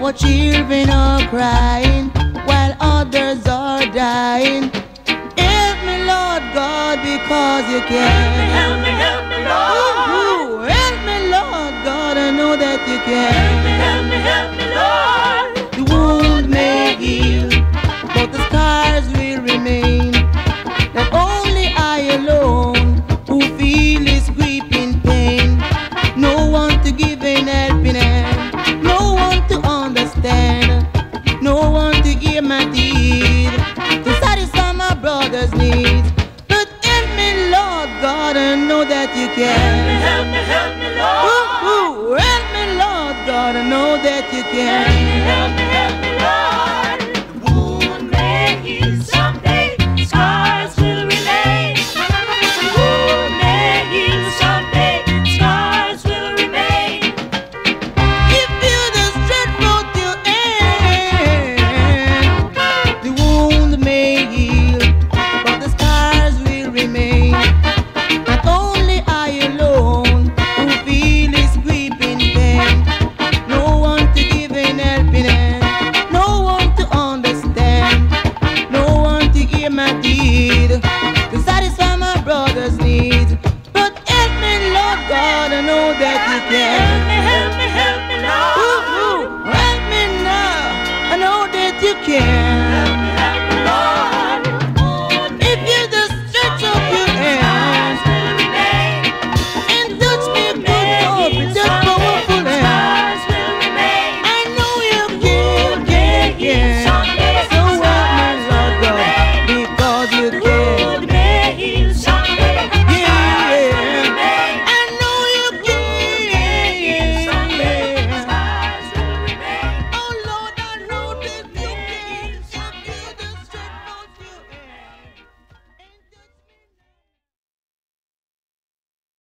Our children are crying while others are dying. Help me, Lord God, because you can. Help me, Lord. Ooh, help me, Lord God, I know that you can. Help me, Lord. The wound may heal, but the scars will remain. That only I alone who feel this creeping pain. No one to give an helping hand, no one to understand, no one to hear my deed, to satisfy my brother's needs. But help me, Lord God, I know that you can. Help me, Lord. Ooh, help me, Lord God, I know that you can. Help me,